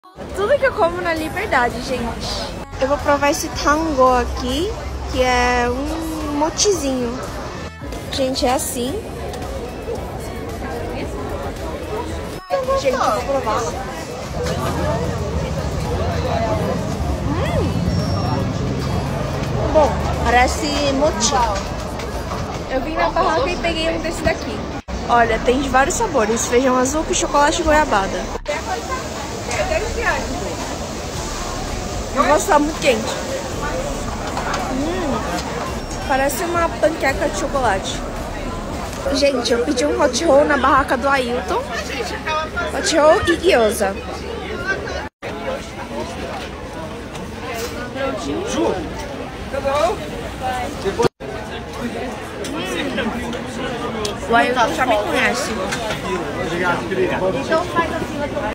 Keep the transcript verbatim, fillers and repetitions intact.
Tudo que eu como na Liberdade, gente. Eu vou provar esse tango aqui, que é um motizinho. Gente, é assim. Gente, eu vou provar. Hum. Bom, parece moti. Eu vim na barraca e peguei um desse daqui. Olha, tem de vários sabores. Feijão azul com chocolate e goiabada. Eu gosto muito quente. Hum, parece uma panqueca de chocolate. Gente, eu pedi um hot roll na barraca do Ailton. Hot roll e gyoza. Ju, o Ailton já me conhece. Então faz assim.